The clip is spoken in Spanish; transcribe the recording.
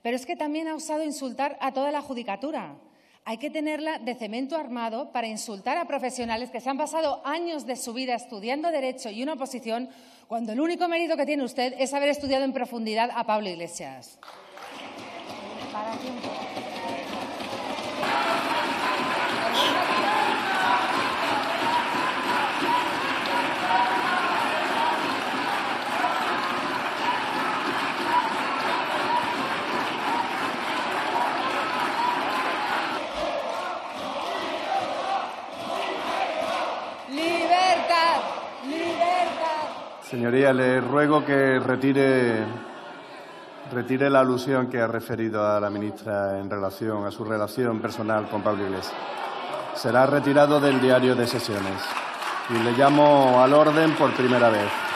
Pero es que también ha osado insultar a toda la judicatura. Hay que tenerla de cemento armado para insultar a profesionales que se han pasado años de su vida estudiando Derecho y una oposición, cuando el único mérito que tiene usted es haber estudiado en profundidad a Pablo Iglesias. Para tiempo. ¡Libertad! ¡Libertad! Señoría, le ruego que retire la alusión que ha referido a la ministra en relación a su relación personal con Pablo Iglesias. Será retirado del diario de sesiones. Y le llamo al orden por primera vez.